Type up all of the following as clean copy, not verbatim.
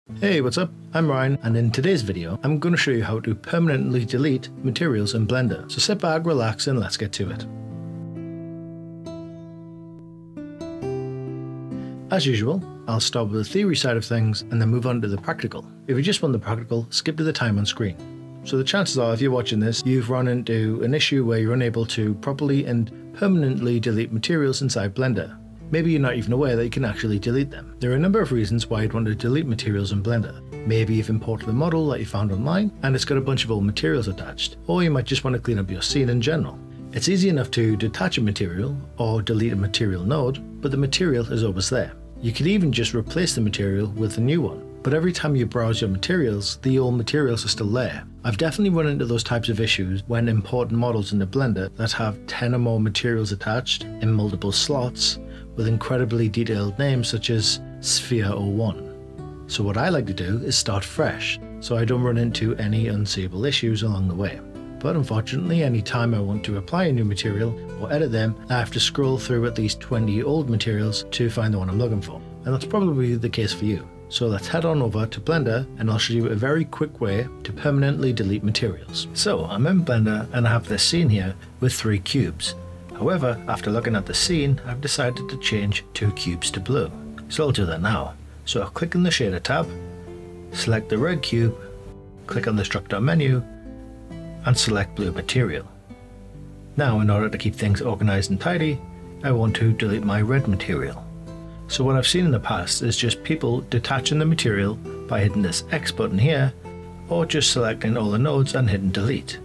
Hey, what's up? I'm Ryan, and in today's video, I'm going to show you how to permanently delete materials in Blender. So sit back, relax, and let's get to it. As usual, I'll start with the theory side of things and then move on to the practical. If you just want the practical, skip to the time on screen. So the chances are, if you're watching this, you've run into an issue where you're unable to properly and permanently delete materials inside Blender. Maybe you're not even aware that you can actually delete them. There are a number of reasons why you'd want to delete materials in Blender. Maybe you've imported a model that you found online and it's got a bunch of old materials attached, or you might just want to clean up your scene in general. It's easy enough to detach a material or delete a material node, but the material is always there. You could even just replace the material with a new one, but every time you browse your materials, the old materials are still there. I've definitely run into those types of issues when importing models into Blender that have 10 or more materials attached in multiple slots with incredibly detailed names such as Sphere 01. So what I like to do is start fresh, so I don't run into any unseeable issues along the way. But unfortunately, any time I want to apply a new material or edit them, I have to scroll through at least 20 old materials to find the one I'm looking for. And that's probably the case for you. So let's head on over to Blender and I'll show you a very quick way to permanently delete materials. So I'm in Blender and I have this scene here with 3 cubes. However, after looking at the scene, I've decided to change 2 cubes to blue. So I'll do that now. So I'll click on the shader tab, select the red cube, click on the structure menu, and select blue material. Now, in order to keep things organized and tidy, I want to delete my red material. So what I've seen in the past is just people detaching the material by hitting this X button here, or just selecting all the nodes and hitting delete.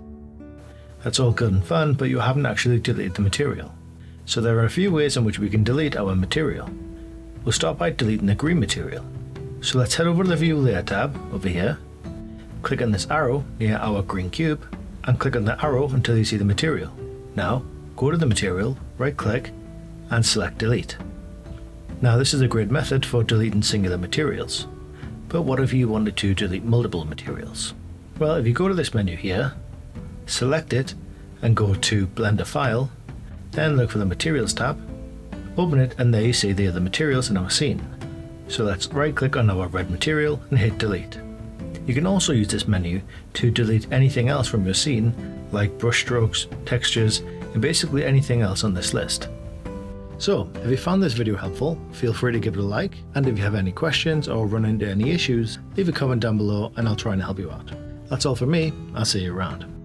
That's all good and fun, but you haven't actually deleted the material. So there are a few ways in which we can delete our material. We'll start by deleting the green material. So let's head over to the View Layer tab over here, click on this arrow near our green cube, and click on the arrow until you see the material. Now, go to the material, right click, and select delete. Now this is a great method for deleting singular materials. But what if you wanted to delete multiple materials? Well, if you go to this menu here, select it and go to Blender File, then look for the Materials tab, open it, and there you see the other materials in our scene. So let's right click on our red material and hit delete. You can also use this menu to delete anything else from your scene, like brush strokes, textures, and basically anything else on this list. So, if you found this video helpful, feel free to give it a like, and if you have any questions or run into any issues, leave a comment down below and I'll try and help you out. That's all from me, I'll see you around.